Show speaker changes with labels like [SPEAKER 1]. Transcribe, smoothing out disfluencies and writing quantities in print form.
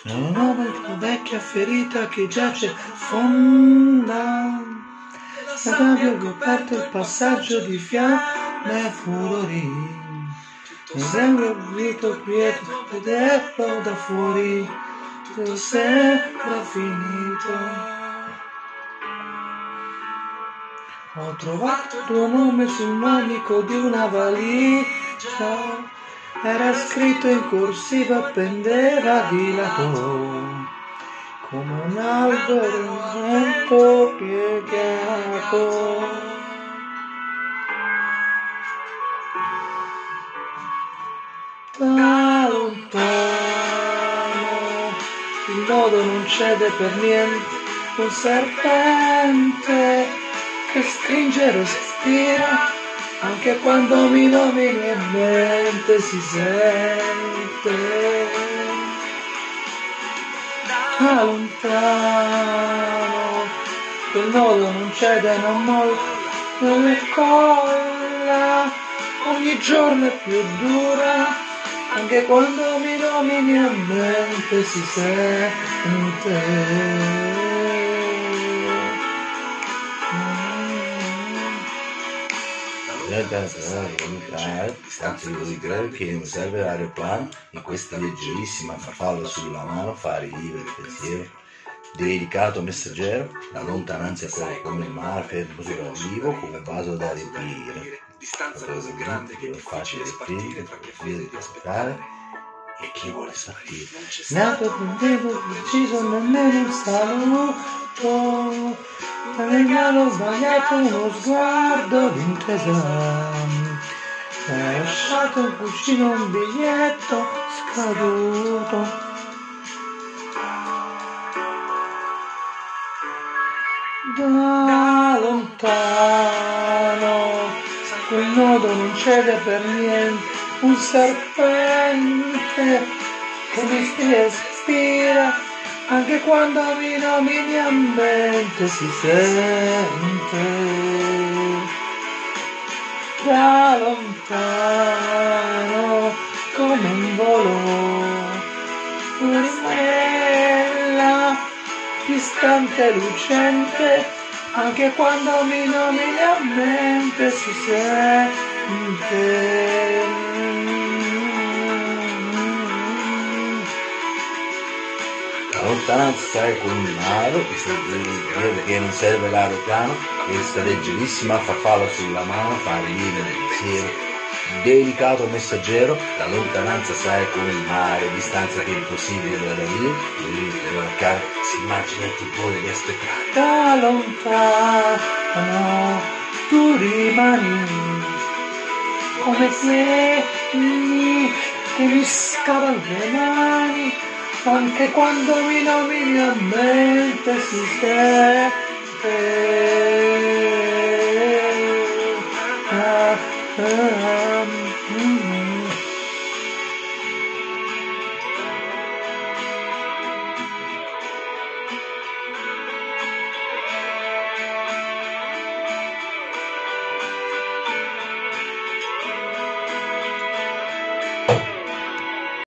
[SPEAKER 1] Una vecchia ferita che giace fonda, la gabbia ho coperto il passaggio di fiamme e furori, mi sembra grito quieto vederlo da fuori, tutto sembra finito. Ho trovato il tuo nome sul manico di una valigia, era scritto in corsiva, pendeva di lato, come un albero lento piegato. Da lontano il nodo non cede per niente, un serpente che stringe e respira, anche quando mi nomini in mente si sente. Da lontano quel nodo non cede, non molla, non è colla, ogni giorno è più dura, anche quando mi nomini a mente si sente. Tanto di credo che non serve l'aeroplano, in questa leggerissima farfalla sulla mano fare vivo il pensiero dedicato messaggero, la lontananza è come il mare, fermo sul vivo come vaso da riempire, distanza così grande che è facile sparire tra le file di aspettare e chi vuole partire. Nato con tempo preciso, nemmeno un saluto, ma regalo sbagliato uno sguardo d'intesa. Hai lasciato in cuscino un biglietto scaduto. Da lontano quel nodo non cede per niente, un serpente che mi respira, anche quando mi nomini a mente si sente. Da lontano come un volo, una distante lucente, anche quando mi nomini a mente si sente. La lontananza è come un mare, che non serve l'aeroplano, questa leggerissima farfalla sulla mano fa venire il pensiero dedicato messaggero, la lontananza sai come il mare, distanza che è impossibile da dire, si immagina il timore di aspettare. Da lontano tu rimani come se che mi scavano le mani, anche quando mi nomini a mente si sente.